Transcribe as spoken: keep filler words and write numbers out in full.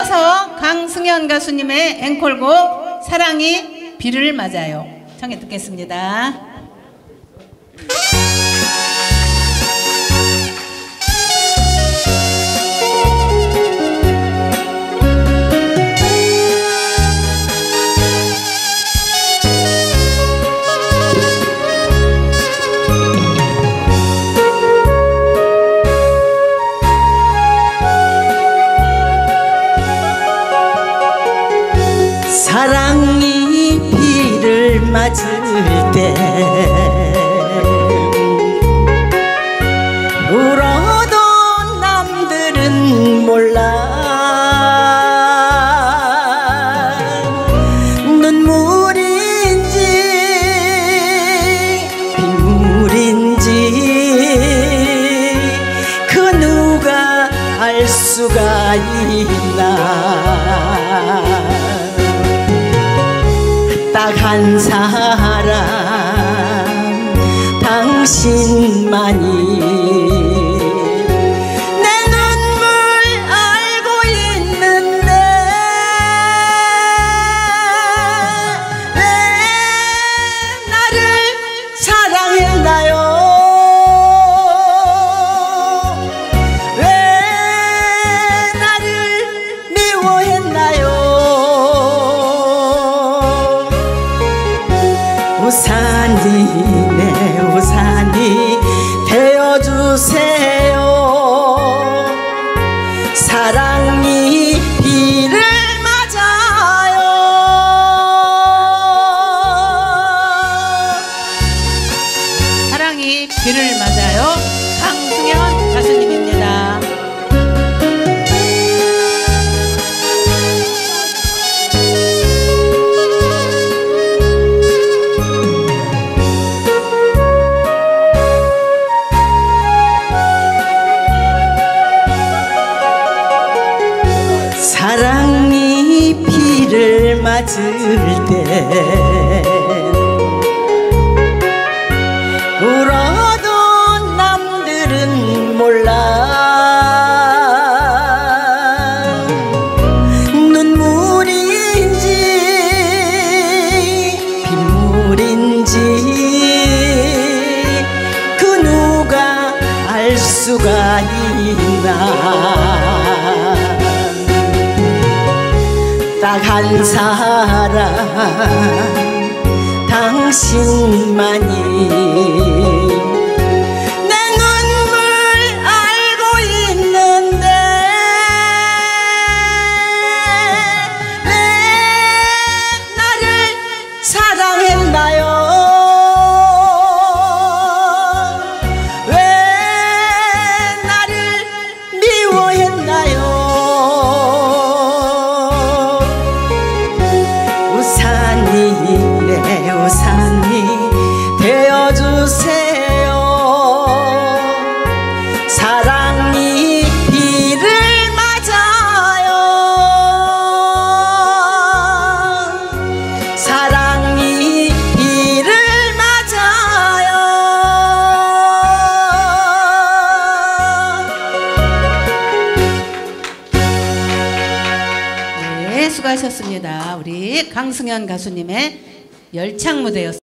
이어서 강승현 가수님의 앵콜곡 사랑이 비를 맞아요 청해 듣겠습니다. 사랑이 비를 맞을 때 울어도 남들은 몰라 눈물인지 빗물인지 그 누가 알 수가 있나. 딱 한 사람 당신만이 내 눈물 알고 있는데 왜 나를 사랑했나요? 왜 나를 미워했나요? 우산이 내 우산이 되어주세요. 사랑이 비를 맞아요. 사랑이 비를 맞아요. 강승현 가수님입니다. 사랑이 비를 맞을 때 울어도 남들은 몰라 눈물인지 빗물인지 그 누가 알 수가 있나. 딱 한 사람 당신만이 내 눈물 알고 있는데 왜 나를 사랑했나요? 왜 나를 미워했나요? 우산이 내 우산이 되어주세요. 사랑이 비를 맞아요. 사랑이 비를 맞아요. 네, 수고하셨습니다. 우리 강승현 가수님의 열창 무대였습니다.